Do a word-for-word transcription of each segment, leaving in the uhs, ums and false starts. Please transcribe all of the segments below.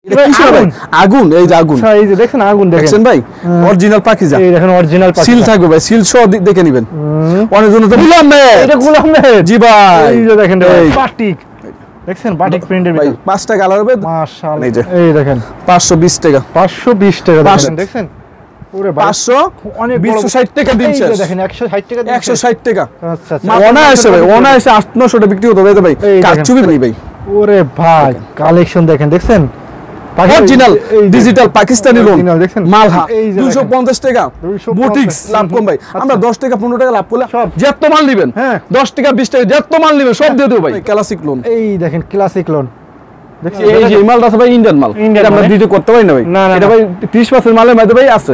আগুন এই যে আগুন এই যে দেখেন আগুন দেখেন ভাই অরিজিনাল পাকিজা এই দেখেন অরিজিনাল পাকিজা সিল থাকবে ভাই সিল সহ দেখে নেবেন অনেক জন তো গোলাম মেহের এটা গোলাম মেহের জি ভাই এই যে দেখেন প্লাস্টিক দেখছেন বাটিক প্রিন্টের ভিতর পাঁচটা কালার হবে মাশাআল্লাহ এই যে এই দেখেন পাঁচশো বিশ টাকা পাঁচশো বিশ টাকা দেখেন দেখেন পুরো পাঁচশো অনেক দুইশো ষাট টাকা দিন শেষ এই দেখেন একশো ষাট টাকা একশো ষাট টাকা আচ্ছা আচ্ছা অনায়াসে ভাই অনায়াসে আট নয়শো টাকা বিক্রি হতে হবে ভাই কাচুবি নেই ভাই ওরে ভাই কালেকশন দেখেন দেখছেন অরিজিনাল ডিজিটাল পাকিস্তানি লোন মালহা দুইশো পঞ্চাশ টাকা বুটিক্স লাভ কম ভাই আমরা দশ টাকা পনেরো টাকা লাভ করলে যত মাল নেবেন দশ টাকা বিশ টাকা যত মাল নেবেন সব দিয়ে দেব ভাই ক্লাসিক লোন এই দেখেন ক্লাসিক লোন দেখছেন এই যে মালটা আছে ভাই ইন্ডিয়ান মাল এটা আমরা দিতে করতে পারি না ভাই এটা ভাই ত্রিশ পার্সেন্ট মালের মধ্যে ভাই আছে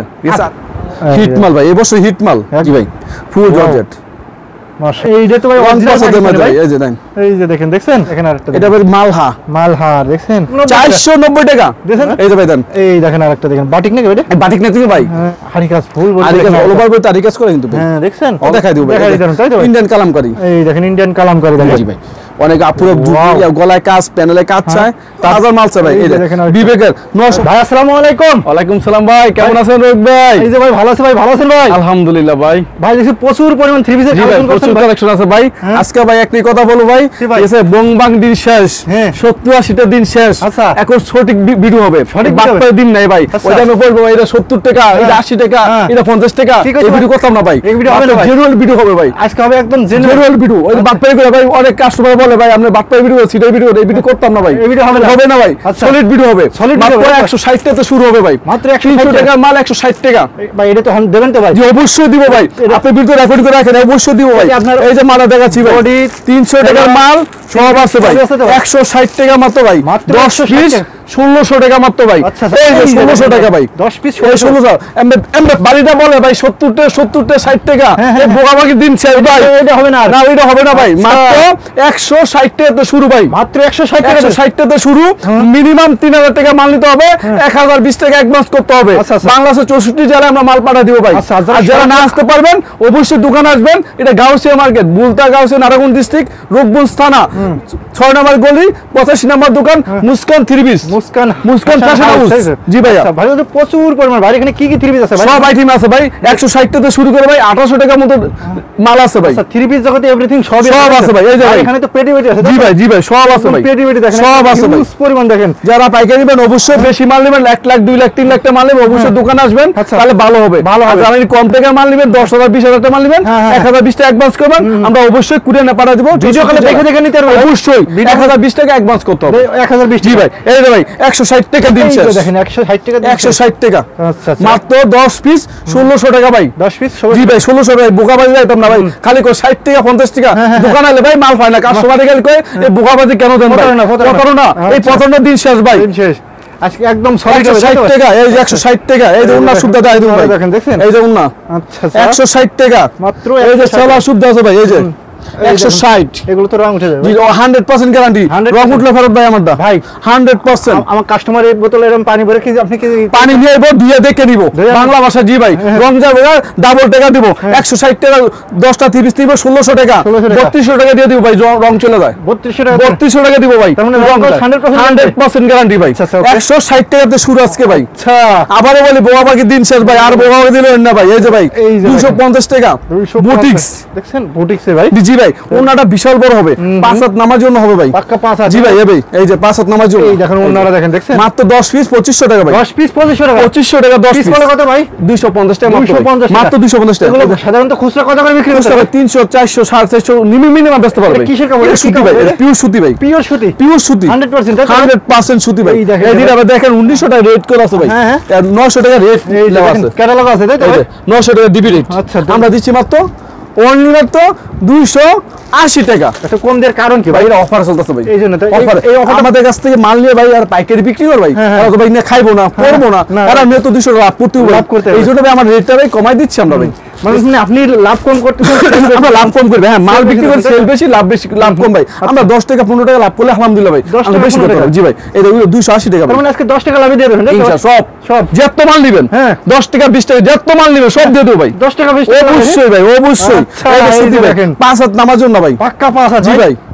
হিট মাল ভাই এই বছর হিট মাল জি ভাই ফুল জর্জেট মাশাআল্লাহ এইটা তো ভাই অরিজিনাল মধ্যে এই যে দেন এই যে দেখেন দেখছেন এখানে আরেকটা এটা ভাই মালহা মালহা দেখছেন চারশো নব্বই টাকা দেখেন এই যে ভাই দেন এই দেখেন আরেকটা দেখেন বাটিক নাকি ভাই বাটিক নাকি ভাই হারিকাস ফুল বলে হারিকাস অল ওভার বলতে হারিকাস করে কিন্তু হ্যাঁ দেখছেন ও দেখাই দিব ভাই ইন্ডিয়ান কালামকারী এই দেখেন ইন্ডিয়ান কালামকারী দেখেন জি ভাই অনেক আপুরব জুটি গলায় কাজ প্যানেলে কাজ চায় তাজা মাল চাই ভাই এই দেখেন বিবেকের নয়শো ভাই আসসালামু আলাইকুম ওয়া আলাইকুম সালাম ভাই কেমন আছেন রোহিত ভাই এই যে ভাই ভালো আছে ভাই ভালো আছেন ভাই আলহামদুলিল্লাহ ভাই ভাই দেখি প্রচুর পরিমাণ থ্রি পিসের কালেকশন করছেন কালেকশন আছে ভাই আজকে ভাই একটি কথা বলবো ভাই এসে বংবাং দিন শেষ সত্তর আশি টা দিন শেষ এখন সঠিক ভিডিও হবে সঠিক বাপ্পার দিন নাই ভাই ওই জন্য বলবো এটা সত্তর টাকা এটা আশি টাকা এটা পঞ্চাশ টাকা এই ভিডিও করতাম না ভাই এই ভিডিও হবে না জেনুইন ভিডিও হবে ভাই আজকে হবে একদম জেনুইন ভিডিও ওই বাপ্পার করে ভাই অনেক কাস্টমার বলে ভাই আপনি বাপ্পার ভিডিও সিটার ভিডিও এই ভিডিও করতাম না ভাই এই ভিডিও হবে না হবে না ভাই সলিড ভিডিও হবে সলিড মাত্র একশো ষাট টাকা শুরু হবে ভাই মাত্র একশো টাকা মাল একশো ষাট টাকা ভাই এটা তো হন দেবেন তো ভাই জি অবশ্যই দিব ভাই আপনি ভিডিও রেকর্ড করে রাখেন অবশ্যই দিব ভাই এই যে মালটা দেখাচ্ছি ভাই তিনশো টাকার মাল সব আছে ভাই একশো ষাট টাকা মাত্র ভাই দশ পিস ষোলোশো টাকা মাত্র ভাই এই যে ষোলোশো টাকা ভাই দশ পিস ষোলোশো এমবে বাড়িটা বলে ভাই সত্তর টাকা সত্তর টাকা ষাট টাকা এই বোকাবাকি দিন চাই ভাই এটা হবে না না এটা হবে না ভাই মাত্র একশো ষাট টাকাতে শুরু ভাই মাত্র একশো ষাট টাকা ষাট টাকাতে শুরু মিনিমাম তিন হাজার টাকা মাল নিতে হবে এক হাজার বিশ টাকা অ্যাডভান্স করতে হবে বাংলাদেশের চৌষট্টি জেলায় আমরা মাল পাঠা দিব ভাই আর যারা না আসতে পারবেন অবশ্যই দোকানে আসবেন এটা গাউসিয়া মার্কেট বুলতা গাউসিয়া নারায়ণগঞ্জ ডিস্ট্রিক্ট রূপগঞ্জ থানা ছয় নম্বর গলি পঁচাশি নম্বর দোকান Muskan three piece Muskan Muskan fashion house জি ভাই ভাই তো প্রচুর পরিমাণ ভাই এখানে কি কি থ্রি পিস আছে ভাই সব আইটেম আছে ভাই একশো ষাট টাকা শুরু করে ভাই আঠারোশো টাকার মতো মাল আছে ভাই আচ্ছা থ্রি পিস জগতে এভরিথিং সব সব আছে ভাই এই যে ভাই এখানে তো পেটি পেটি আছে জি ভাই জি ভাই সব আছে ভাই পেটি পেটি দেখেন সব আছে ভাই পরিমাণ দেখেন যারা পাইকারি নেবেন অবশ্যই বেশি মাল নেবেন এক লাখ দুই লাখ তিন লাখ টাকা মাল নেবেন অবশ্যই দোকানে আসবেন তাহলে ভালো হবে ভালো হবে যারা কম টাকার মাল নেবেন দশ হাজার বিশ হাজার টাকা মাল নেবেন এক হাজার বিশ টাকা অ্যাডভান্স করবেন আমরা অবশ্যই কুরিয়ার না পাঠিয়ে দেব ভিডিও কলে দেখে দেখে নিতে পারবেন অবশ্যই এক হাজার বিশ টাকা অ্যাডভান্স করতে হবে এক হাজার বিশ জি ভাই এই যে ভাই একশো ষাট টাকা দিন শেষ দেখেন একশো ষাট টাকা একশো ষাট টাকা আচ্ছা আচ্ছা মাত্র দশ পিস ষোলোশো টাকা ভাই দশ পিস জি ভাই ষোলোশো ভাই বোকাবাজি যাইতাম না ভাই খালি কো ষাট টাকা পঞ্চাশ টাকা দোকানে আইলে ভাই মাল পায় না কাস্টমার গেলে কই এই বোকাবাজি কেন দেন ভাই প্রতারণা এই প্রতারণা দিন শেষ ভাই দিন শেষ আজকে একদম সলিড হবে ষাট টাকা এই যে একশো ষাট টাকা এই যে উন্না সুদ্ধা দেয় ভাই দেখেন দেখেন এই যে উন্না আচ্ছা একশো ষাট টাকা মাত্র এই যে সেলা সুদ্ধা আছে ভাই এই যে একশো ষাট এগুলো তো রং উঠে যাবে জি একশো পার্সেন্ট গ্যারান্টি রং উঠলে ফেরত ভাই আমারটা ভাই একশো পার্সেন্ট আমার কাস্টমার এই বোতলে এরকম পানি ভরে কি আপনি কি পানি নিয়ে আইবো দিয়ে দেখে নিব বাংলা ভাষা জি ভাই রং যাবে ডাবল টাকা দিব একশো ষাট টাকা দশটা তিরিশ দিব ষোলোশো টাকা বত্রিশশো টাকা দিয়ে দিব ভাই রং চলে যায় বত্রিশশো টাকা বত্রিশশো টাকা দিব ভাই তার মানে রং একশো পার্সেন্ট গ্যারান্টি ভাই একশো ষাট টাকাতে শুরু আজকে ভাই আচ্ছা আবারো বলি বোকাবাকি দিন শেষ ভাই আর বোকাবাকি দিলেন না ভাই এই যে ভাই দুইশো পঞ্চাশ টাকা বুটিক্স দেখছেন বুটিক্স এ ভাই জি ভাই ওনাটা বিশাল বড় হবে পাঁচ হাত নামার জন্য হবে ভাই পাক্কা পাঁচ হাত জি ভাই এই ভাই এই যে পাঁচ হাত নামার জন্য এই দেখেন ওনারা দেখেন দেখছেন মাত্র দশ পিস পঁচিশশো টাকা ভাই দশ পিস পঁচিশশো টাকা পঁচিশশো টাকা দশ পিস কত ভাই দুইশো পঞ্চাশ টাকা মাত্র দুইশো পঞ্চাশ টাকা এগুলো সাধারণত খুচরা কত করে বিক্রি করতে হবে তিনশো চারশো সাড়ে চারশো মিনিমাম বেচতে পারবে কিসের কাপড় সুতি ভাই পিওর সুতি ভাই পিওর সুতি পিওর সুতি একশো পার্সেন্ট একশো পার্সেন্ট সুতি ভাই এই দিন আবার দেখেন উনিশশো টাকা রেট করে আছে ভাই হ্যাঁ নয়শো টাকা রেট লেখা আছে ক্যাটালগ আছে তাই তো নয়শো টাকা ডিবি রেট আচ্ছা আমরা দিচ্ছি মাত্র অনলি মাত্র দুইশো আশি টাকা এটা কম দেওয়ার কারণ কি ভাই এটা অফার চলতেছে ভাই এই জন্য অফার এই অফার আমাদের কাছ থেকে মাল নিয়ে ভাই আর পাইকারি বিক্রি কর ভাই আর তো ভাই না খাইবো না করবো না আর আমি তো দুইশো লাভ করতে লাভ করতে এই জন্য ভাই আমার রেটটা ভাই কমাই দিচ্ছি আমরা ভাই মানে আপনি লাভ কম করতেছেন আমরা লাভ কম করবে হ্যাঁ মাল বিক্রি করে সেল বেশি লাভ বেশি লাভ কম ভাই আমরা দশ টাকা পনেরো টাকা লাভ করলে আলহামদুলিল্লাহ ভাই আমরা বেশি করতে পারি জি ভাই এটা দুইশো আশি টাকা মানে আজকে দশ টাকা লাভই দিয়ে দেবেন ইনশাআল্লাহ সব সব যত মাল নেবেন হ্যাঁ দশ টাকা বিশ টাকা যত মাল নেবেন সব দিয়ে দেব ভাই দশ টাকা বিশ টাকা অবশ্যই ভাই অবশ্যই এই সুতি দেখেন পাঁচ হাত নামার জন্য ভাই পাক্কা পাঁচ হাত জি ভাই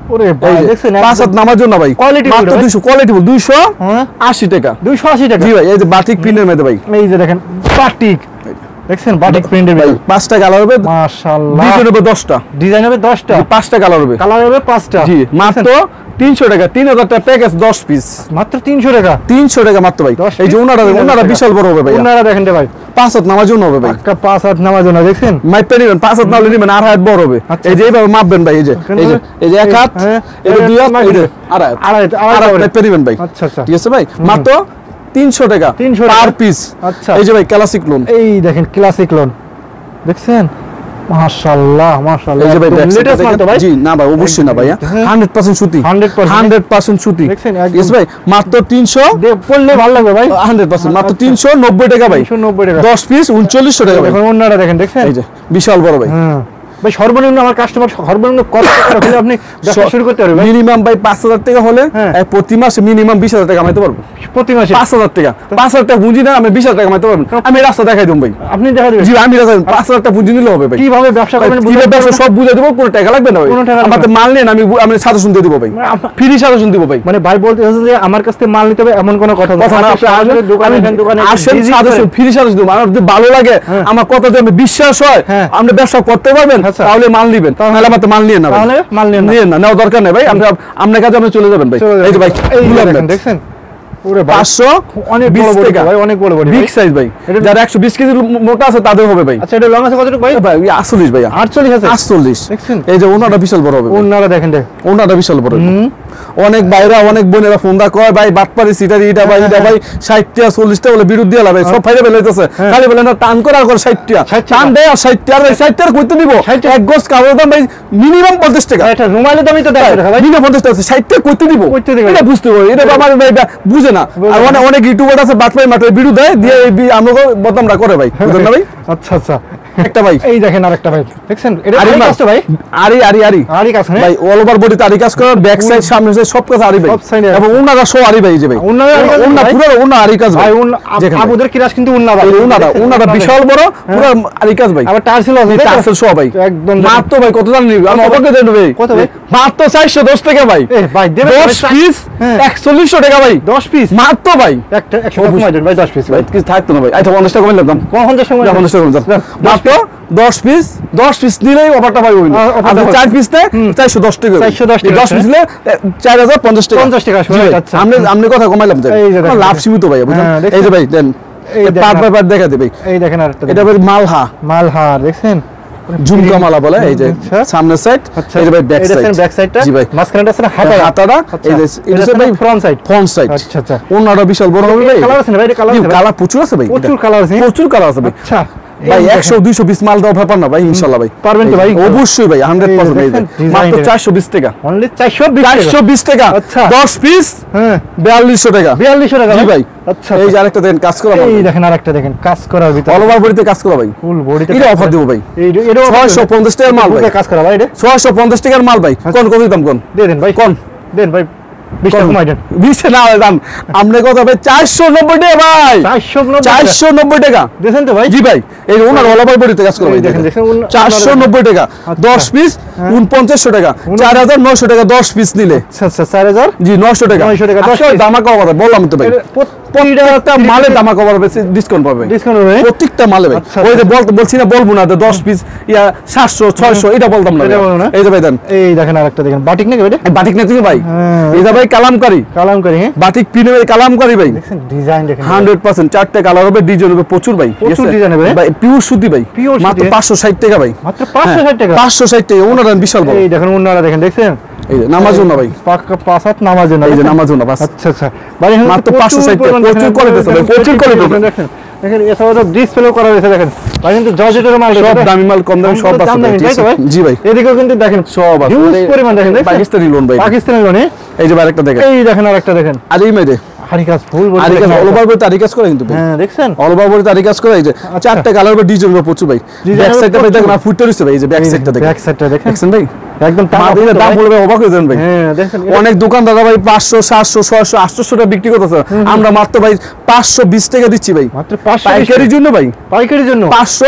ওরে ভাই দেখছেন পাঁচ হাত নামার জন্য ভাই কোয়ালিটি মাত্র দুইশো কোয়ালিটি দুইশো আশি টাকা দুইশো আশি টাকা জি ভাই এই যে বাটিক প্রিন্টের মধ্যে ভাই এই যে দেখেন বাটিক দেখছেন বাটিক প্রিন্টের ভাই পাঁচটা কালার হবে মাশাআল্লাহ ডিজাইন হবে দশটা ডিজাইন হবে দশটা পাঁচটা কালার হবে কালার হবে পাঁচটা জি মাত্র তিনশো টাকা তিন হাজার টাকা প্যাকেজ দশ পিস মাত্র তিনশো টাকা তিনশো টাকা মাত্র ভাই এই যে ওনারা ওনারা বিশাল বড় হবে ভাই ওনারা দেখেন রে ভাই পাঁচ হাত নামার জন্য হবে ভাই পাঁচ হাত নামার জন্য দেখছেন মাইপে নেবেন পাঁচ হাত নামালে নেবেন আর হাত বড় হবে এই যে এইভাবে মাপবেন ভাই এই যে এই যে এই যে এক হাত এই যে দুই হাত এই যে আর হাত আর হাত আর হাত মাইপে নেবেন ভাই আচ্ছা আচ্ছা ঠিক আছে ভাই মাত্র তিনশো টাকা পার পিস আচ্ছা এই যে ভাই ক্লাসিক লোন এই দেখেন ক্লাসিক লোন দেখছেন মাশাআল্লাহ মাশাআল্লাহ এই যে ভাই লেটেস্ট মাল তো ভাই জি না ভাই অবশ্যই না ভাই একশো পার্সেন্ট সুতি একশো পার্সেন্ট সুতি দেখছেন ইয়েস ভাই মাত্র তিনশো পড়লে ভালো লাগবে ভাই একশো পার্সেন্ট মাত্র তিনশো নব্বই টাকা ভাই তিনশো নব্বই টাকা দশ পিস উনচল্লিশশো টাকা ভাই এখন অন্যরা দেখেন দেখছেন এই যে বিশাল বড় ভাই হ্যাঁ ভাই সর্বনিম্ন আমার কাস্টমার সর্বনিম্ন কত টাকা হলে আপনি ব্যবসা শুরু করতে পারবেন মিনিমাম ভাই পাঁচ হাজার টাকা হলে প্রতি মাসে মিনিমাম বিশ হাজার টাকা কামাইতে পারবো প্রতি মাসে পাঁচ হাজার টাকা পাঁচ হাজার টাকা পুঁজি না আমি বিশ হাজার টাকা কামাইতে পারবো আমি রাস্তা দেখাই দেব ভাই আপনি দেখাই দিবেন জি আমি পাঁচ হাজার টাকা পুঁজি নিলে হবে ভাই কিভাবে ব্যবসা করবেন কিভাবে ব্যবসা সব বুঝাই দেব কোনো টাকা লাগবে না ভাই আমাদের মাল নেন আমি আমি সাজেশন দিয়ে দেব ভাই ফ্রি সাজেশন দেব ভাই মানে ভাই বলতে আছে যে আমার কাছ থেকে মাল নিতে হবে এমন কোনো কথা না আপনি আসলে দোকানে দেন দোকানে আসেন সাজেশন ফ্রি সাজেশন দেব আমার যদি ভালো লাগে আমার কথা যদি বিশ্বাস হয় আপনি ব্যবসা করতে পারবেন তাহলে মাল নিবেন তাহলে আমাদের মাল নিয়ে না তাহলে মাল নিয়ে না নিয়ে না নেওয়া দরকার নেই ভাই আমরা আপনার কাছে আপনি চলে যাবেন ভাই এই যে ভাই এই দেখেন পুরো পাঁচশো অনেক বড় বড় ভাই অনেক বড় বড় বিগ সাইজ ভাই যারা একশো বিশ কেজি মোটা আছে তাদের হবে ভাই আচ্ছা এটা লং আছে কতটুকু ভাই ভাই আটচল্লিশ ভাই আটচল্লিশ আছে আটচল্লিশ দেখছেন এই যে ওনাটা বিশাল বড় হবে ওনাটা দেখেন দেখ ওনাটা বিশাল বড় অনেক ভাইরা অনেক বোনেরা ফোন দা কয় ভাই বাটপারি সিটারি এটা ভাই এটা ভাই ষাট টা চল্লিশ টা বলে বিরুদ্ধ দিয়ে ভাই সব ফাইরে বেলাইতেছে খালি বলেন না টান করে আর করে ষাট টা টান দেয় আর ষাট টা আর ভাই ষাট টা কইতে দিব এক গজ কাপড়ের দাম ভাই মিনিমাম পঞ্চাশ টাকা এটা রুমালের দামই তো দেয় ভাই মিনিমাম পঞ্চাশ টাকা ষাট টা কইতে দিব এটা বুঝতে হবে এটা আমার ভাই বুঝে না আর অনেক অনেক ইউটিউবার আছে বাটপারি মাঠে বিরুদ্ধ দেয় দিয়ে আমরা বদনামটা করে ভাই বুঝলেন না ভাই আচ্ছা আচ্ছা একটা ভাই এই দেখেন আরেকটা ভাই দেখছেন এটা আরি কাজ তো ভাই আরি আরি আরি আরি কাজ ভাই অল ওভার বডিতে আরি কাজ করে ব্যাক সাইড সামনে সাইড সব কাজ আরি ভাই এবং ওনারা সো আরি ভাই যে ভাই ওনারা ওনা পুরো ওনা আরি কাজ ভাই আবুদের কিরাস কিন্তু ওনা ভাই ওনারা ওনারা বিশাল বড় পুরো আরি কাজ ভাই আবার টার্সেল আছে টার্সেল সো ভাই একদম মাত্র ভাই কত জানেন আমি অবাক হয়ে যাই ভাই কত ভাই মাত্র চারশো দশ টাকা ভাই এ ভাই দেবেন দশ পিস একচল্লিশশো টাকা ভাই দশ পিস মাত্র ভাই একটা একশো টাকা ভাই দশ পিস ভাই কি থাকতো না ভাই আচ্ছা পঞ্চাশ টাকা কমাইলাম দাম পঞ্চাশ টাকা পঞ্চাশ টাকা মাত্র দশ পিস দশ পিস নিলেই অফারটা পাই হইল আর চার পিস নে চারশো দশ টাকা চারশো দশ টাকা দশ পিস নিলে চার হাজার পঞ্চাশ টাকা পঞ্চাশ টাকা আচ্ছা আমরা আমরা কথা কমাইলাম লাভ সীমিত ভাই বুঝলেন এই যে ভাই দেন এই পাঁচ বাই পাঁচ দেখা দেবে এই দেখেন আরেকটা এটা ভাই মালহা মালহা দেখছেন ঝুমকা মালা বলে এই যে সামনের সাইড এই যে ভাই ব্যাক সাইড এটা ব্যাক সাইডটা জি ভাই মাঝখানটা আছে হাতা হাতাটা এই যে এটা ভাই ফ্রন্ট সাইড ফ্রন্ট সাইড আচ্ছা আচ্ছা ওনাটা বিশাল বড় হবে ভাই কালার আছে না ভাই এটা কালার আছে কালার প্রচুর আছে ভাই প্রচুর কালার আছে প্রচুর কালার আছে ভাই আচ্ছা ভাই একশো দুইশো বিশ মাল দাও ব্যাপার না ভাই ইনশাআল্লাহ ভাই পারবেন তো ভাই অবশ্যই ভাই একশো পার্সেন্ট মাত্র চারশো বিশ টাকা অনলি চারশো বিশ টাকা আচ্ছা দশ পিস হ্যাঁ বিয়াল্লিশশো টাকা বিয়াল্লিশশো টাকা জি ভাই আচ্ছা এই যে আরেকটা দেখেন কাজ করা এই দেখেন আরেকটা দেখেন কাজ করার ভিতর অল ওভার বডিতে কাজ করা ভাই ফুল বডিতে এটা অফার দেব ভাই এই এটা ছয়শো পঞ্চাশ টাকার মাল ভাই কাজ করা ভাই এটা ছয়শো পঞ্চাশ টাকার মাল ভাই কোন কত দাম কোন দিয়ে দেন ভাই কোন দেন ভাই বিশ টাকা কমাই দেন বিশ না দাম আপনি কত ভাই চারশো নব্বই টাকা ভাই চারশো নব্বই টাকা দেখেন তো ভাই জি ভাই এই ওনার অল ওভার বডিতে কাজ করে ভাই দেখেন দেখেন চারশো নব্বই টাকা দশ পিস উনপঞ্চাশশো টাকা চার হাজার নয়শো টাকা দশ পিস নিলে আচ্ছা আচ্ছা চার হাজার জি নয়শো টাকা নয়শো টাকা দশ দামা কম হবে বললাম তো ভাই প্রত্যেকটা মালে দামা কম হবে ডিসকাউন্ট পাবে ডিসকাউন্ট হবে প্রত্যেকটা মালে ভাই ওই যে বলতে বলছি না বলবো না দশ পিস ইয়া সাতশো ছয়শো এটা বলতাম না এই যে ভাই দেন এই দেখেন আরেকটা দেখেন বাটিক নাকি ভাই বাটিক নাকি ভাই এই যে ভাই কালামকারী কালামকারী হ্যাঁ বাটিক পিনের কালামকারী ভাই দেখেন ডিজাইন দেখেন একশো পার্সেন্ট চারটা কালার হবে ডিজাইন হবে প্রচুর ভাই প্রচুর ডিজাইন হবে ভাই পিওর সুতি ভাই মাত্র পাঁচশো ষাট টাকা ভাই মাত্র পাঁচশো ষাট টাকা পাঁচশো ষাট টাকা ওনারা বিশাল বড় এই দেখেন ওনারা দেখেন দেখছেন এই যে নামাজ না ভাই পাকা পাঁচ হাত নামাজ না এই যে নামাজ না বাস আচ্ছা আচ্ছা ভাই মাত্র পাঁচশো ষাট টাকা প্রচুর কোয়ালিটি আছে ভাই প্রচুর কোয়ালিটি দেখেন দেখেন এছাড়াও তো ডিসপ্লে করা রয়েছে দেখেন ভাই কিন্তু জর্জেটের মাল সব দামি মাল কম দামি সব আছে জি ভাই এদিকেও কিন্তু দেখেন সব আছে হিউজ পরিমাণ দেখেন পাকিস্তানি লোন ভাই পাকিস্তানি লোন এই যে আরেকটা দেখেন এই দেখেন আরেকটা দেখেন আর এই মেদে হারিকাস ফুল বডি হারিকাস অল ওভার বডি তারিকাস করে কিন্তু হ্যাঁ দেখছেন অল ওভার বডি তারিকাস করে এই যে চারটা কালার হবে ডিজাইন হবে প্রচুর ভাই ব্যাক সাইডটা ভাই দেখেন আর ফুটতে রইছে ভাই এই যে ব্যাক সাইডটা দেখেন ব্যাক সাইডটা দেখেন ভাই একদম মাদিনা দাম বলবে অবাক হয়ে যাবেন ভাই হ্যাঁ দেখেন অনেক দোকান দাদা ভাই পাঁচশো সাতশো ছয়শো আটশো টাকা বিক্রি করতেছে আমরা মাত্র ভাই পাঁচশো বিশ টাকা দিচ্ছি ভাই মাত্র পাঁচশো পাইকারির জন্য ভাই পাইকারির জন্য পাঁচশো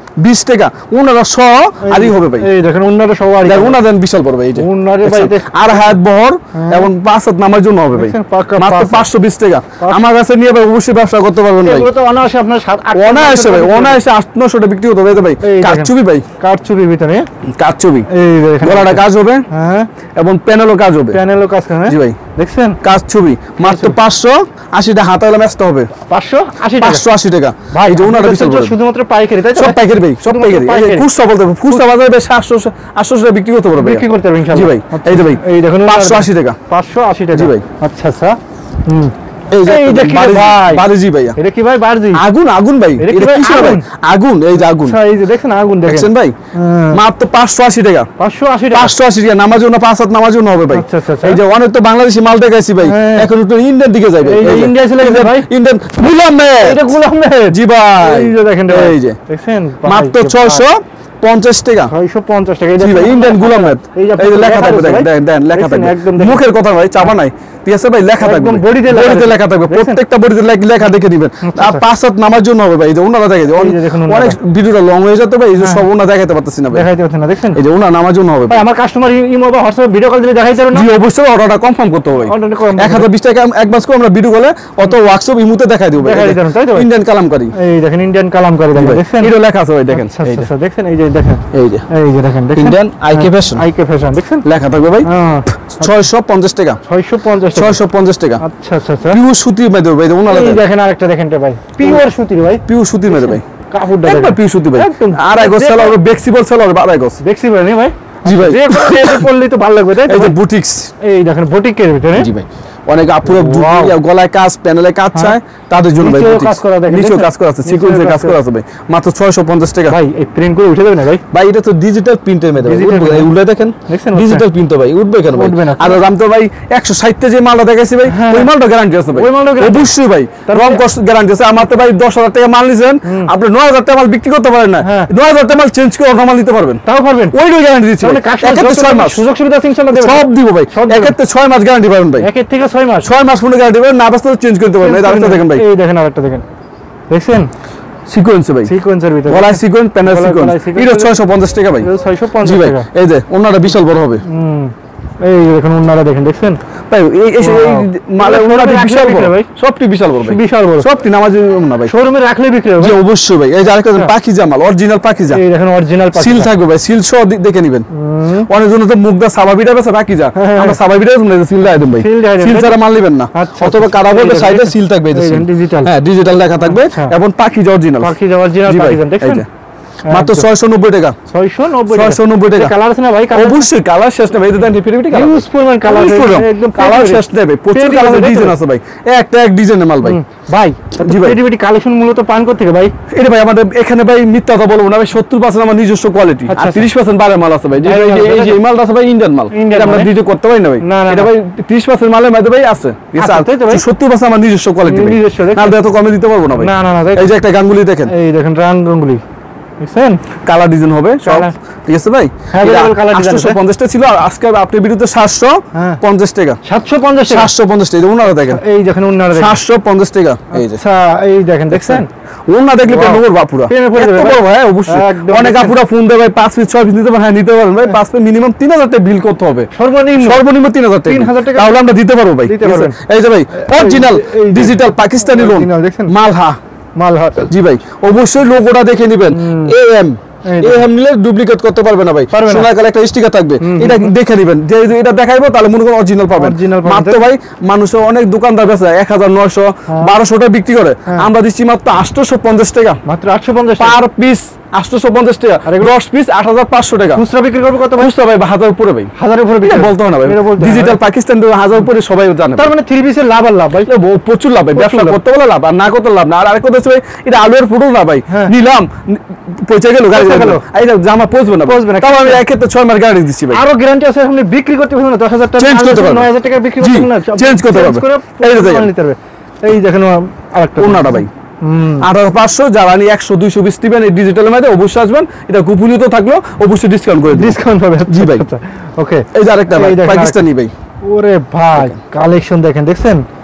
বিশ টাকা ওনারা শ আরই হবে ভাই। এই দেখেন ওনারা শ আরই, দেখেন ওনা দেন বিশাল বড় ভাই। এই যে ওনারে ভাই আর হাত বহর এবং পাঁচ হাত নামার জন্য হবে ভাই, মাত্র পাঁচশো বিশ টাকা। আমার কাছে নিয়ে ভাই অবশ্যই ব্যবসা করতে পারবেন ভাই। এগুলো তো অনায়াসে আপনার সাত আট অনায়াসে ভাই, অনায়াসে আট নশো টাকা বিক্রি হতে হবে ভাই। কারচুপি ভাই, কারচুপির ভিতরে কারচুপি, এই দেখেন গলাটা কাজ হবে, হ্যাঁ, এবং প্যানেলও কাজ হবে। প্যানেলও কাজ হবে জি ভাই, দেখছেন কারচুপি মাত্র পাঁচশো আশি টাকা, হাতে গেলে ম্যাচটা হবে পাঁচশো আশি টাকা, পাঁচশো আশি টাকা ভাই। এই যে ওনারা বিশাল বড়, শুধুমাত্র পাইকারি তাই তো? সব পাইকারি ভাই, সব পাইকারি। খুচরা বলতে খুচরা বাজারে বেশ সাতশো আটশো টাকা বিক্রি করতে পারবে, বিক্রি করতে পারবে ইনশাআল্লাহ। জি ভাই, এই যে ভাই এই দেখুন পাঁচশো আশি টাকা, পাঁচশো আশি টাকা। জি ভাই, আচ্ছা আচ্ছা। হুম, এই যে এইটা কি ভাই? বারজি ভাইয়া, এটা কি ভাই? বারজি আগুন, আগুন ভাই, এটা কি ভাই? আগুন, এই যে আগুন। আচ্ছা, এই যে দেখেন আগুন দেখছেন ভাই, মাত্র পাঁচশো আশি টাকা, পাঁচশো আশি টাকা, পাঁচশো আশি টাকা নামার জন্য, পাঁচ হাত নামার জন্য হবে ভাই। আচ্ছা আচ্ছা। এই যে অনেক তো বাংলাদেশি মাল দেখাইছি ভাই, এখন একটু ইন্ডিয়ান দিকে যাবে। এই যে ইন্ডিয়া চলে গেছে ভাই, ইন্ডিয়ান গুলাম মেট, এটা গুলাম মেট, জি ভাই। এই যে দেখেন, এই যে দেখছেন মাত্র ছয়শো পঞ্চাশ টাকা, ছয়শো পঞ্চাশ টাকা। জি ভাই, ইন্ডিয়ান গুলাম মেট। এই যে লেখা থাকবে, দেখেন দেন লেখা থাকবে, মুখের কথা ভাই, চাপা নাই, ঠিক আছে ভাই, লেখা থাকবে, বডিতে লেখা থাকবে, প্রত্যেকটা বডিতে লেখা দেখে দিবেন। আর পাঁচ হাত নামার জন্য হবে ভাই। এই যে ওনারা দেখে, অনেক ভিডিওটা লং হয়ে যেত ভাই, এই যে সব ওনা দেখাতে পারতেছি না ভাই, দেখাইতে পারছেন না, দেখছেন এই যে ওনা নামার জন্য হবে ভাই। আমার কাস্টমার ইমো বা হোয়াটসঅ্যাপে ভিডিও কল দিলে দেখাইতে পারো না? জি অবশ্যই, অর্ডারটা কনফার্ম করতে হবে। এক হাজার বিশ টাকা অ্যাডভান্স করে আমরা ভিডিও কলে অত হোয়াটসঅ্যাপ ইমোতে দেখাই দেব ভাই, ইন্ডিয়ান কালামকারী। এই দেখেন ইন্ডিয়ান কালামকারী, দেখেন এটা লেখা আছে ভাই, দেখেন এই যে দেখেন, এই যে দেখেন, এই যে এই যে দেখেন, ইন্ডিয়ান আইকে ফ্যাশন, আইকে ফ্যাশন, দেখেন লেখা থাকবে ভাই, ছয়শো পঞ্চাশ টাকা, ছয়শো পঞ্চাশ টাকা, ছয়শো পঞ্চাশ টাকা। আচ্ছা আচ্ছা আচ্ছা। পিওর সুতির মধ্যে ভাই, ওনারা এই দেখেন আরেকটা দেখেন ভাই, পিওর সুতির ভাই, পিওর সুতির মধ্যে ভাই, কাপড়টা একবার পিওর সুতি ভাই, আড়াই গজ সেল হবে, বেক্সিবল সেল হবে, আড়াই গজ বেক্সিবল নেই ভাই। জি ভাই, যে কোনো এটা পরলেই তো ভালো লাগবে তাই তো? এই যে বুটিক্স, এই দেখেন বুটিকের ভিতরে, জি ভাই, অনেক আপুরা গলায় কাজ, প্যানেলে কাজ চায়, তাদের জন্য ভাই কাজ করা, দেখেন নিচেও কাজ করা আছে, সিকোয়েন্সের কাজ করা আছে ভাই, মাত্র ছয়শো পঞ্চাশ টাকা ভাই। এই প্রিন্ট করে উঠে দেবে না ভাই? ভাই এটা তো ডিজিটাল প্রিন্টের মধ্যে ভাই, উল্লে দেখেন, ডিজিটাল প্রিন্ট তো ভাই উঠবে কেন ভাই? আর দাম তো ভাই একশো ষাট তে যে মালটা দেখাইছি ভাই, ওই মালটা গ্যারান্টি আছে ভাই, অবশ্যই ভাই, রং কস্ট গ্যারান্টি আছে। আমার তো ভাই দশ হাজার টাকা মাল নিছেন, আপনি নয় হাজার টাকা মাল বিক্রি করতে পারেন না, নয় হাজার টাকা মাল চেঞ্জ করে অন্য মাল নিতে পারবেন, তাও পারবেন, ওইটাই গ্যারান্টি দিচ্ছি। একের ছয় মাস সুযোগ সুবিধা ইনশাআল্লাহ দেব, সব দিব ভাই, একের থেকে ছয় মাস গ্যারান্টি পাবেন ভাই, একের থেকে ছয় মাস, ছয় মাস পর্যন্ত গ্যারান্টি পাবেন, না বাস্তবে চেঞ্জ করতে পারবেন। এই আরেকটা দেখেন ভাই, এই দেখেন আরেকটা দেখেন, দেখছেন সিকোয়েন্স ভাই, সিকোয়েন্সের ভিতরে গলায় সিকোয়েন্স, প্যানেল সিকোয়েন্স, এটা ছয়শো পঞ্চাশ টাকা ভাই, ছয়শো পঞ্চাশ টাকা। এই যে ওনাটা বিশাল বড় হবে, হুম, এই দেখুন ওনারা দেখেন, দেখছেন ভাই, এই এই মালে ওনারা বিশাল বড় ভাই, সবটি বিশাল বড় ভাই, বিশাল বড়, সবটি নামাজ না ভাই, শোরুমে রাখলে বিক্রি হবে। জি অবশ্যই ভাই। এই যে আরেকটা পাকিজা মাল, অরিজিনাল পাকিজা, এই দেখেন অরিজিনাল পাকিজা, সিল থাকবে ভাই, সিল সহ দেখে নেবেন। অনেক জন তো মুগদা সাবাবিটা বেছে পাকিজা, আমরা সাবাবিটা সিল দেই দেন ভাই, সিল ছাড়া মাল নেবেন না, অথবা কারা বলবে সাইডে সিল থাকবে, এই যে ডিজিটাল, হ্যাঁ ডিজিটাল লেখা থাকবে, এবং পাকিজা অরিজিনাল, পাকিজা অরিজিনাল পাকিজা, দেখছেন মাত্র ছয়শো নব্বই টাকা, ছয়শো নব্বই টাকা। কালার আছে না ভাই? অবশ্যই কালার শেষ না ভাই, এটা দেন ফিরিফিরি কালার, ইউজ পরিমাণ কালার, একদম কালার শেষ নেবে, প্রচুর কালারের ডিজাইন আছে ভাই, একটা এক ডিজাইনের মাল ভাই। ভাই জি ভাই, ফিরিফিরি কালেকশন মূলত পান করতে থেকে ভাই, এটা ভাই আমাদের এখানে ভাই মিথ্যা কথা বলবো না ভাই, সত্তর পার্সেন্ট আমার নিজস্ব কোয়ালিটি, আর ত্রিশ পার্সেন্ট বাইরের মাল আছে ভাই। এই যে এই মালটা আছে ভাই ইন্ডিয়ান মাল, এটা আমরা ডিজে করতে পারি না ভাই, এটা ভাই ত্রিশ পার্সেন্ট মালের মধ্যে ভাই আছে, সত্তর পার্সেন্ট আমার নিজস্ব কোয়ালিটি, নিজস্ব, নাহলে এত কমে দিতে পারবো না ভাই। না না না, এই যে একটা গাঙ্গুলি দেখেন, এই দেখেন গাঙ্গুলি, দেখছেন কালার ডিজাইন হবে সব, ঠিক আছে ভাই, আটশো পঞ্চাশ টা ছিল, আজকে আপনি ভিডিওতে সাতশো পঞ্চাশ টাকা, সাতশো পঞ্চাশ টাকা, সাতশো পঞ্চাশ টাকা, ওনারা দেখেন, এই দেখেন ওনারা দেখেন সাতশো পঞ্চাশ টাকা, এই যে আচ্ছা এই দেখেন, দেখছেন ওনা দেখলে প্রেমে করব আপুরা, প্রেমে পড়ে যাবে ভাই, অবশ্যই। অনেক আপুরা ফোন দেয় ভাই পাঁচ পিস ছয় পিস নিতে পারেন, হ্যাঁ নিতে পারেন ভাই, পাঁচ পিস মিনিমাম তিন হাজার টাকা বিল করতে হবে, সর্বনিম্ন সর্বনিম্ন তিন হাজার টাকা, তিন হাজার টাকা, তাহলে আমরা দিতে পারবো ভাই, এই যে ভাই অরিজিনাল ডিজিটাল পাকিস্তানি লোন মালহা, মালহা, জি ভাই অবশ্যই লোগোটা দেখে নেবেন, এএম এএম নিলে ডুপ্লিকেট করতে পারবে না ভাই, সোনার কালার একটা স্টিকার থাকবে, এটা দেখে নেবেন, যে এটা দেখাইবো তাহলে মনে করেন অরিজিনাল পাবেন। মাত্র ভাই মানুষ অনেক দোকানদার বেচে এক হাজার নয়শো বারোশো টাকা বিক্রি করে, আমরা দিচ্ছি মাত্র আটশোশো পঞ্চাশ টাকা, মাত্র আটশো পঞ্চাশ পার পিস, আটশোশো পঞ্চাশ টাকা, দশ পিস আট হাজার পাঁচশো টাকা, খুচরা বিক্রি করবে কত? খুচরা ভাই হাজার উপরে ভাই, হাজারের উপরে বিক্রি বলতে হয় না ভাই, ডিজিটাল পাকিস্তান হাজার উপরে সবাই জানে, তার মানে থ্রি পিসের লাভ আর লাভ ভাই, প্রচুর লাভ ভাই, ব্যবসা করতে বলে লাভ, আর না করতে লাভ না। আর আরেক কথা হচ্ছে ভাই, এটা আলুর ফুটো না ভাই, নিলাম পয়সা গেল, গাড়ি গেল, এই জামা পৌঁছবে না, পৌঁছবে না, তাও আমি এক ক্ষেত্রে ছয় মাস গ্যারান্টি দিচ্ছি ভাই, আরো গ্যারান্টি আছে, আপনি বিক্রি করতে পারবেন না, দশ হাজার টাকা চেঞ্জ করতে পারবেন, নয় হাজার টাকা বিক্রি করতে পারবেন না, চেঞ্জ করতে পারবেন, এই যে দেখেন, এই দেখেন আরেকটা ওনাটা ভাই আঠারো পাঁচশো, যারা নিয়ে একশো দুইশো বিশ দিবেন এই ডিজিটালের মধ্যে অবশ্যই আসবেন, এটা গোপনীয়তা থাকলো, অবশ্যই ডিসকাউন্ট করে ডিসকাউন্ট পাবে, জি ভাই। ওকে, এই যে আরেকটা ভাই পাকিস্তানি ভাই, ওরে ভাই কালেকশন দেখেন, দেখছেন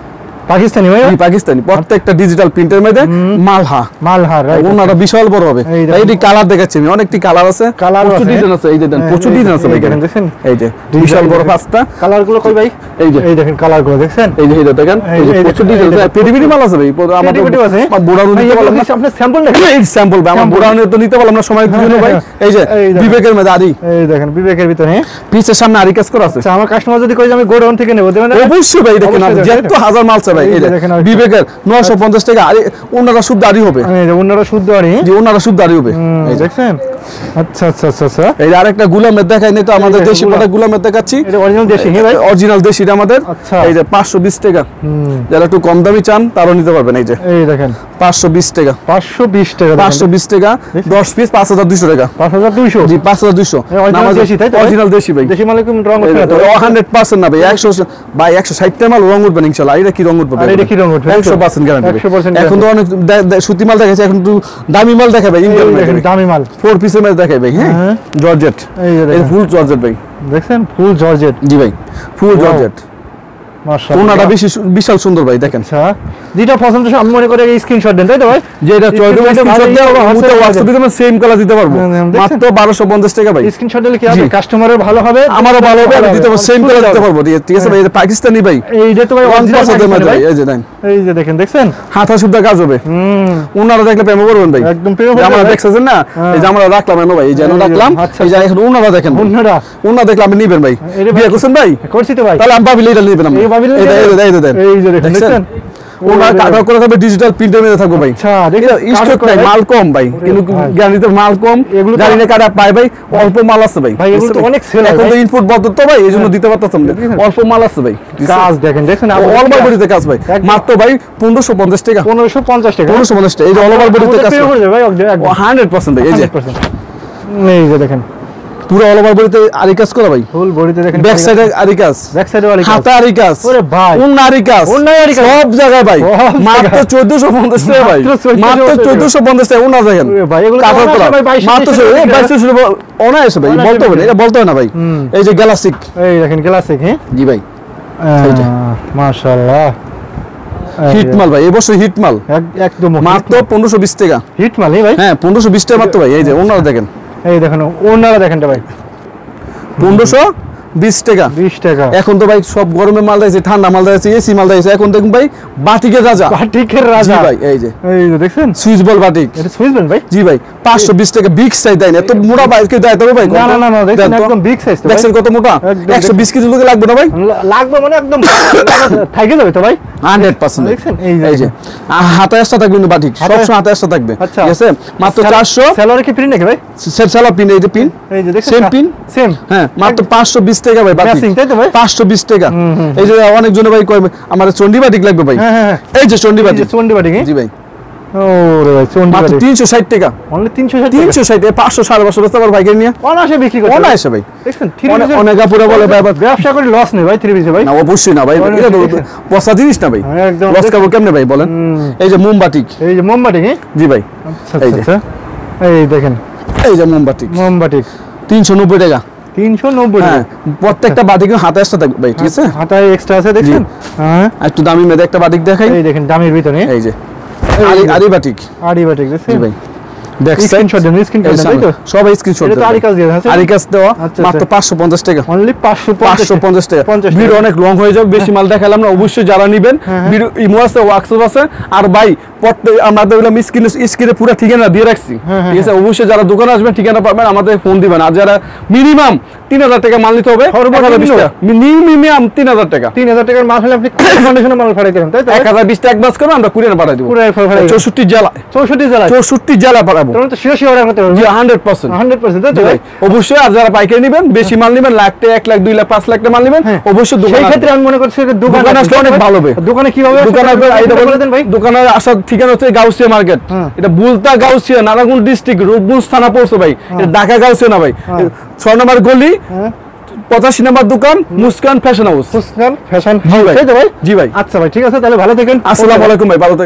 পাকিস্তানি ভাই পাকিস্তানি প্রত্যেকটা ডিজিটাল প্রিন্টের মধ্যে মালহা মালহা রাইট ওনাটা বিশাল বড় হবে এইটি কালার দেখাচ্ছি আমি অনেকটি কালার আছে প্রচুর ডিজাইন আছে এই যে দেন প্রচুর ডিজাইন আছে ভাই দেখেন এই যে বিশাল বড় পাঁচটা কালার গুলো কই ভাই এই যে এই দেখেন কালার গুলো দেখছেন এই যে এটা দেখেন এই যে প্রচুর ডিজাইন আছে পেডিপিডি মাল আছে ভাই আমাদের বুড়ানো নিতে পারলাম না আপনি স্যাম্পল দেখেন এই স্যাম্পল ভাই আমার বুড়ানো তো নিতে পারলাম না সময় জন্য ভাই এই যে বিবেকের মধ্যে আদি এই দেখেন বিবেকের ভিতরে হ্যাঁ পিছের সামনে আরি কাজ করা আছে আচ্ছা আমার কাস্টমার যদি কই যে আমি গোডাউন থেকে নেব দেবেন অবশ্যই ভাই দেখেন যত হাজার মাল আছে ভাই এই যে বিবেকের নয়শো পঞ্চাশ টাকা আরে ওনারা শুদ্ধ আরি হবে এই যে ওনারা শুদ্ধ আরি জি ওনারা শুদ্ধ আরি হবে এই দেখছেন আচ্ছা আচ্ছা আচ্ছা আচ্ছা এই আরেকটা গুলামের দেখাই নাই তো আমাদের দেশি প্রোডাক্ট গুলামের দেখাচ্ছি এটা অরিজিনাল দেশি হ্যাঁ ভাই অরিজিনাল দেশি এটা আমাদের এই যে পাঁচশো বিশ টাকা যারা একটু কম দামি চান তারও নিতে পারবেন এই যে এই দেখেন পাঁচশো বিশ টাকা পাঁচশো বিশ টাকা পাঁচশো বিশ টাকা দশ পিস পাঁচ হাজার দুইশো টাকা পাঁচ হাজার দুইশো জি পাঁচ হাজার দুইশো অরিজিনাল দেশি ভাই দেশি মালে কি রং উঠবে না তো হান্ড্রেড পার্সেন্ট না ভাই একশো ভাই একশো ষাট টা মাল রং উঠবে ইনশাআল্লাহ এটা কি রং উঠবে এটা কি রং উঠবে একশো পার্সেন্ট গ্যারান্টি এখন তো অনেক সুতি মাল দেখাচ্ছে এখন তো দামি মাল দেখাবে ইন্ডিয়ান দামি মাল ফোর পিসের মাল দেখাবে হ্যাঁ জর্জেট এই ফুল জর্জেট ভাই দেখছেন ফুল জর্জেট জি ভাই ফুল জর্জেট মাশাআল্লাহ ওনাটা বেশি বিশাল সুন্দর ভাই দেখেন আচ্ছা যেটা পছন্দ আমি মনে করে এই স্ক্রিনশট দেন তাই তো ভাই যে এটা চয়েস স্ক্রিনশট দাও মুতে WhatsApp দিতে সেম কালার দিতে পারবো মাত্র বারোশো পঞ্চাশ টাকা ভাই স্ক্রিনশট দিলে কি হবে কাস্টমারের ভালো হবে আমারও ভালো হবে আমি দিতে পারবো সেম কালার দিতে পারবো ঠিক আছে ভাই এটা পাকিস্তানি ভাই এইটা তো ভাই অরিজিনাল ভাই এই যে দেন এই যে দেখেন দেখছেন হাতা সুদ্ধা কাজ হবে হুম ওনারা দেখলে প্রেমে পড়বেন ভাই একদম প্রেমে পড়বেন আমরা দেখছেন না এই যে আমরা রাখলাম এনো ভাই এই যে এনো রাখলাম এই যে এখন ওনারা দেখেন ওনারা ওনারা দেখলে আপনি নেবেন ভাই বিয়ে করছেন ভাই করছি তো ভাই তাহলে আমি ভাবি এটা নেবেন আমরা এই এই এই দেন এই যে দেখেন ওনার কাটা করে থাকবে ডিজিটাল প্রিন্টের মধ্যে থাকবে ভাই আচ্ছা দেখেন স্টক নাই মাল কম ভাই কিন্তু গ্যারান্টিতে মাল কম গাড়ি নিয়ে কাটা পাই ভাই অল্প মাল আছে ভাই ভাই এগুলো তো অনেক সেল এখন তো ইনপুট বদল তো ভাই এইজন্য দিতে পারতাম না অল্প মাল আছে ভাই কাজ দেখেন দেখেন অল ওভার বডিতে কাজ ভাই মাত্র ভাই পনেরোশো পঞ্চাশ টাকা পনেরোশো পঞ্চাশ টাকা পনেরোশো পঞ্চাশ টাকা এই যে অল ওভার বডিতে কাজ ভাই হান্ড্রেড পার্সেন্ট ভাই এই যে এই যে দেখেন পুরো অল ওভার বডিতে আরি কাজ করা ভাই ফুল বডিতে দেখেন ব্যাক সাইডে আরি কাজ ব্যাক সাইডে আরি কাজ হাতে আরি কাজ ওরে ভাই কোন আরি কাজ কোন আরি কাজ সব জায়গায় ভাই মাত্র চোদ্দশো পঞ্চাশ টাকা ভাই মাত্র চোদ্দশো পঞ্চাশ টাকা ওনা দেখেন ওরে ভাই এগুলো কাপড় করা মাত্র বাইশশো ওনা এসে ভাই বলতে হবে এটা বলতে হবে না ভাই এই যে গ্যালাক্সিক এই দেখেন গ্যালাক্সিক হ্যাঁ জি ভাই মাশাআল্লাহ হিট মাল ভাই এই বছর হিট মাল একদম মাত্র পনেরোশো বিশ টাকা হিট মাল ভাই হ্যাঁ পনেরোশো বিশ টাকা মাত্র ভাই এই যে ওনারা দেখেন এই দেখেন ওনারা দেখেন ভাই পনেরোশো বিশ টাকা বিশ টাকা এখন তো ভাই সব গরমে মাল দিয়েছে ঠান্ডা মাল দিয়েছে এসি মাল দিয়েছে এখন দেখুন ভাই বাটিকের রাজা বাটিকের রাজা ভাই এই যে এই যে দেখছেন সুইচ বল বাটিক এটা সুইচ বল ভাই জি ভাই পাঁচশো বিশ টাকা বিগ সাইজ দেয় না এত মোটা ভাই কে দেয় তবে ভাই না না না দেখেন একদম বিগ সাইজ তো দেখছেন কত মোটা একশো বিশ কেজি লোকে লাগবে না ভাই লাগবে মানে একদম থাইকে যাবে তো ভাই হান্ড্রেড পার্সেন্ট দেখছেন এই যে হাতে আসতে থাকবে কিন্তু বাটিক সব সময় হাতে আসতে থাকবে ঠিক আছে মাত্র চারশো সেলরে কি প্রিন্ট নাকি ভাই সেট সেলর পিন এই যে পিন এই যে দেখছেন সেম পিন সেম হ্যাঁ মাত্র পাঁচশো বিশ টাকা ভাই বাটিক তাই তো ভাই পাঁচশো বিশ টাকা এই যে অনেক জন ভাই কয় আমার চন্ডি বাটিক লাগবে ভাই এই যে চন্ডি বাটিক চন্ডি বাটিক জি ভাই ওরে ভাই চন্ডি মাত্র তিনশো ষাট টাকা অনলি তিনশো ষাট তিনশো ষাট পাঁচশো সাড়ে পাঁচশো বস্তা আমার ভাইকে নিয়ে অনায়াসে বিক্রি করতে অনায়াসে ভাই দেখছেন অনেক আপুরা বলে ভাই ব্যবসা করে লস নেই ভাই থ্রি পিসে ভাই না অবশ্যই না ভাই এটা তো পচা জিনিস না ভাই একদম লস খাবো কেমনে ভাই বলেন এই যে মোমবাটিক এই যে মোমবাটিক জি ভাই এই যে এই দেখেন এই যে মোমবাটিক মোমবাটিক তিনশো নব্বই টাকা তিনশো নব্বই হ্যাঁ প্রত্যেকটা বাটিক হাতে আসতে থাকবে ভাই ঠিক আছে হাতায় এক্সট্রা আছে দেখছেন হ্যাঁ একটু দামি মেদে একটা বাটিক দেখাই এই দেখেন দামির ভিতরে এই যে আরি আরি বাটিক আরি বাটিক দেখছেন জি ভাই ব্যাক সাইড স্ক্রিনশট দেন স্ক্রিনশট দেন তাই তো সব স্ক্রিনশট এটা তো আরি কাজ দিয়ে আছে আরি কাজ দেওয়া মাত্র পাঁচশো পঞ্চাশ টাকা অনলি পাঁচশো পঞ্চাশ টাকা ভিডিও অনেক লং হয়ে যাবে বেশি মাল দেখালাম না অবশ্যই যারা নেবেন ভিডিও ইমো আছে হোয়াটসঅ্যাপ আছে আর ভাই আমাদের ওগুলো স্ক্রিনে স্ক্রিনে পুরো ঠিকানা দিয়ে রাখছি ঠিক আছে অবশ্যই যারা দোকানে আসবেন ঠিকানা পাবেন আমাদের ফোন দিবেন আর যারা মিনিমাম তিন হাজার টাকা মাল নিতে হবে মিনিমাম তিন হাজার টাকা তিন হাজার টাকার মাল হলে আপনি কন্ডিশনে মাল পাঠাই দেবেন তাই তো এক হাজার বিশ টাকা অ্যাডভান্স করবেন আমরা কুরিয়ার পাঠাই দেব চৌষট্টি জেলা চৌষট্টি জেলা চৌষট্টি জেলা পাঠাবো তোমরা তো শিওর শিওর অর্ডার করতে পারবে হান্ড্রেড পার্সেন্ট হান্ড্রেড পার্সেন্ট তাই তো ভাই অবশ্যই আর যারা পাইকারি নেবেন বেশি মাল নেবেন লাখ টাকা এক লাখ দুই লাখ পাঁচ লাখ টাকা মাল নেবেন অবশ্যই দোকানে সেই ক্ষেত্রে আমি মনে করছি দোকানে আসলে অনেক ভালো হবে দোকানে কিভাবে দোকানে বলে দেন ভাই দোকানে আসার ঠিকানা হচ্ছে গাউসিয়া মার্কেট এটা বুলতা গাউসিয়া নারায়ণগঞ্জ ডিস্ট্রিক্ট রূপগঞ্জ থানা পড়ছে ভাই এটা ঢাকা গাউসিয়া না ভাই ছয় নম্বর গলি পঁচাশি নম্বর দোকান Muskan fashion house Muskan fashion house তাই তো ভাই জি ভাই আচ্ছা ভাই ঠিক আছে তাহলে ভালো থাকেন আসসালামু আলাইকুম ভাই ভালো